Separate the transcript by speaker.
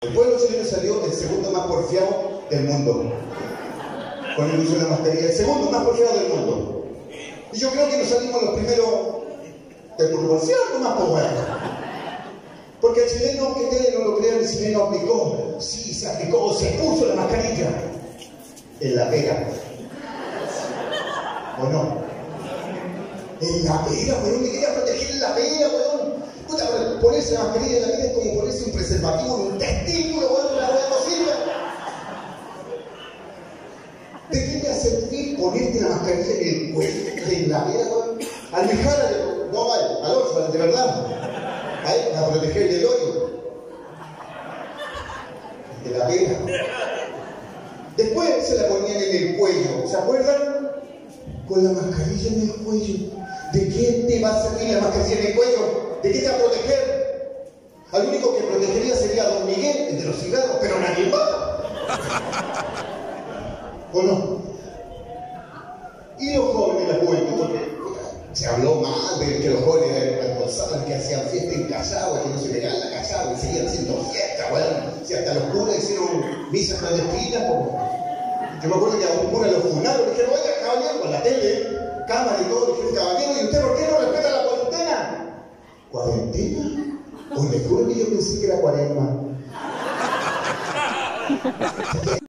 Speaker 1: El pueblo chileno salió el segundo más porfiado del mundo con el uso de la mascarilla, el segundo más porfiado del mundo. Y yo creo que nos salimos los primeros del porfiado, no más por bueno. Porque el chileno, que ustedes no lo crean, el chileno aplicó, sí, se aplicó, se puso la mascarilla en la pega. ¿O no? En la pega, weón, me quería proteger en la pega, weón. Puta, ponerse la mascarilla en la pega es como ponerse un preservativo en un testículo, weón, la weón no sirve. ¿De qué te hace servir ponerte la mascarilla en el cuello, en la pega, weón? Almijara, no vale, al orfan, de verdad. Ahí, para proteger del hoyo. De la pega. Después se la ponían en el cuello, ¿se acuerdan? Con la mascarilla en el cuello. ¿De qué te va a servir la mascarilla en el cuello? ¿De qué te va a proteger? Al único que protegería sería Don Miguel, el de los cigarros, pero nadie más. ¿O no? Y los jóvenes, la juventud, porque se habló mal de que los jóvenes almorzaban, que hacían fiesta en Callao, que no se pegaban la Callao, y seguían haciendo fiesta, bueno. Si hasta los curas hicieron misas clandestinas, pues. Yo me acuerdo que a un cura lo funaron, le dijeron, oiga, caballero, con la tele, cámara y todo, le dijeron, caballero, ¿y usted por qué no respeta la cuarentena? ¿Cuarentena? Pues le juro que yo pensé que era cuaresma.